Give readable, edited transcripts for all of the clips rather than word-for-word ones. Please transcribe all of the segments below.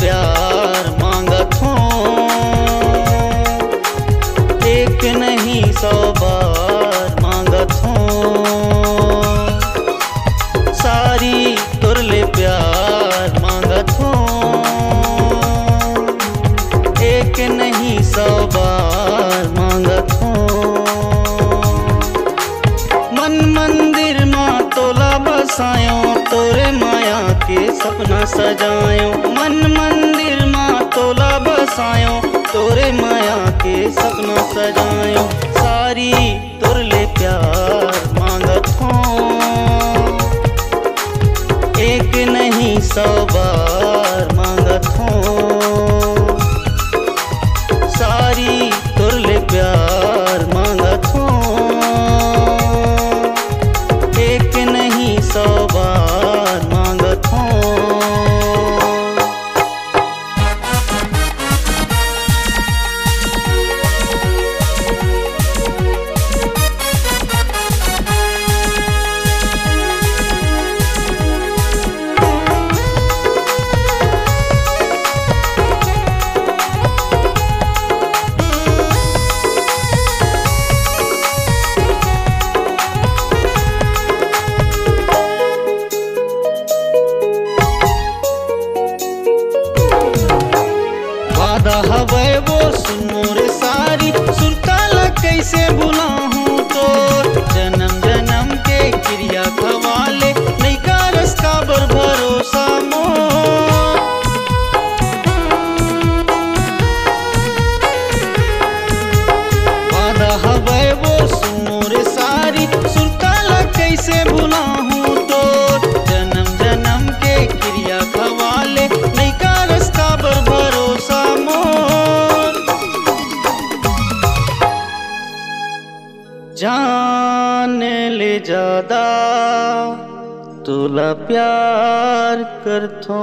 प्यार मांगत हूँ, एक नहीं 100 बार मांगत हूँ। सारी तुरले प्यार मांगत हूँ, एक नहीं 100 बार मांगत हूँ। मन मंदिर माँ तोला बसायो, तोरे माया के सपना सजायो। मन मंदिर माँ तोला बसायो, तोरे माया के सपना सजायो। सारी तुरले प्यार मांगत हूँ, एक नहीं 100 बार मांगत हूँ। सारी तुरले प्यार मांगत हूँ, एक नहीं 100 बार मांगत हूँ। हवे वो सुनो रे सारी, सुरताला कैसे भुलाऊं तो। जन्म जन्म के क्रिया खवाले, नहीं का रस का बर भरोसा मोर। वादा हवे वो सुनो रे सारी, सुरताला कैसे भुलाऊं तो। जन्म जन्म के क्रिया खवाले, नहीं का रस का बर भरोसा जान ले ज्यादा तुला प्यार करथो।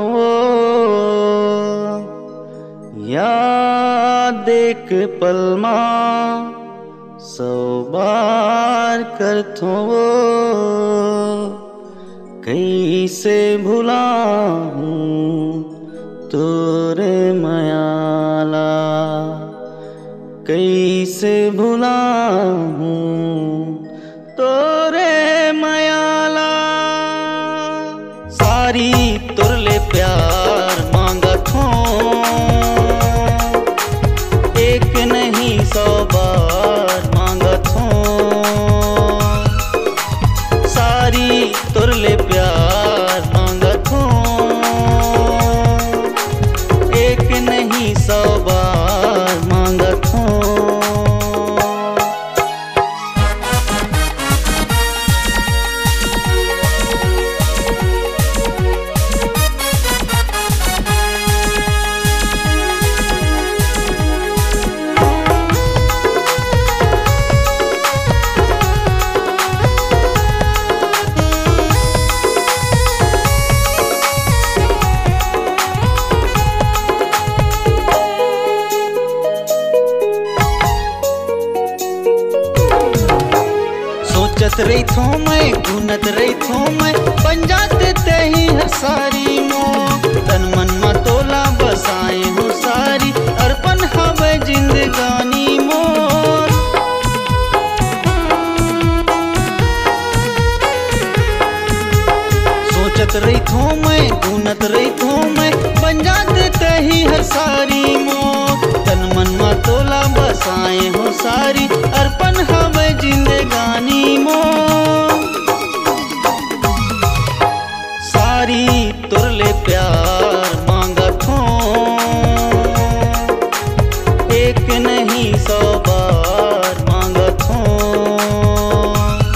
याद एक पल मां 100 बार करथो। कैसे भुलाऊं तोरे मायाला, कैसे भुलाऊं तोरे मायाला। सारी तुरले प्यार मांगत हूँ, एक नहीं 100 बार मांगत हूँ। सारी तुरले प्यार मांगत हूँ, एक नहीं 100 बार मांगत हूँ। सोचत रही थो मैं, गुनत रही थो मैं, बन जाते ते ही हर सारी मोह। तन मन में तोला बसाए हो सारी, अर्पण हवे जिंदगानी मोर। सोचत रही थो मैं, गुनत रही थो मैं, बन जाते ते ही हर सारी मोह। तन मन में तोला बसाए हो सारी, अर्पण हवे जिंदगानी मोर। सारी तुरले प्यार मांगत हूँ, एक नहीं 100 बार मांगत हूँ।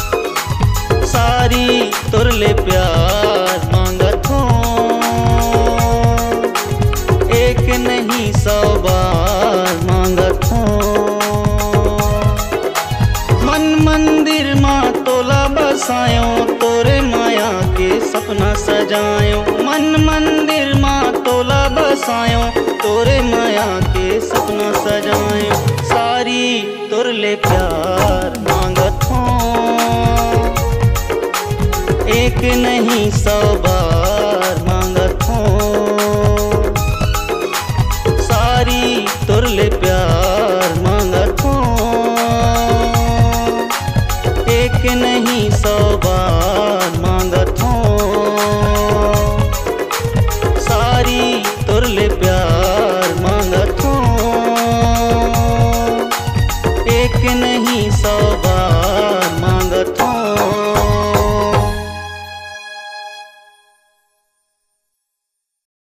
सारी तुरले प्यार मांगत हूँ, एक नहीं 100 बार मांगत हूँ। मन मंदिर माँ तोला बसायो, तोरे माया के सपना सजायो। मन मंदिर माँ तोला बसायो, तोरे माया के सपना सजायो। सारी तुरले प्यार मांगत हूँ, एक नहीं 100 बार